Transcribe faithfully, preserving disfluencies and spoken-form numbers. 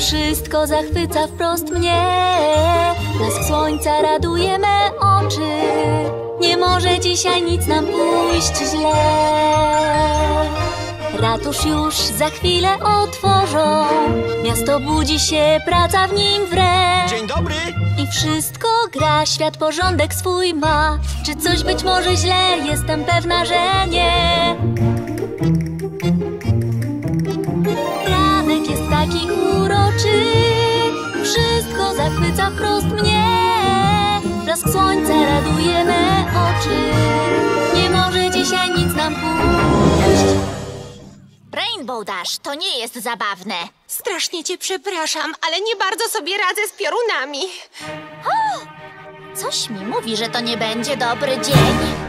wszystko zachwyca wprost mnie. Blask słońca raduje me oczy. Nie może dzisiaj nic nam pójść źle. Ratusz już za chwilę otworzą. Miasto budzi się, praca w nim wre. Dzień dobry! I wszystko gra, świat porządek swój ma. Czy coś być może źle? Jestem pewna, że nie. Ranek jest taki uroczy. Wszystko zachwyca wprost mnie. Blask słońca raduje me oczy. Nie może dzisiaj nic nam pójść. Rainbow Dash, to nie jest zabawne. Strasznie cię przepraszam, ale nie bardzo sobie radzę z piorunami. Coś mi mówi, że to nie będzie dobry dzień.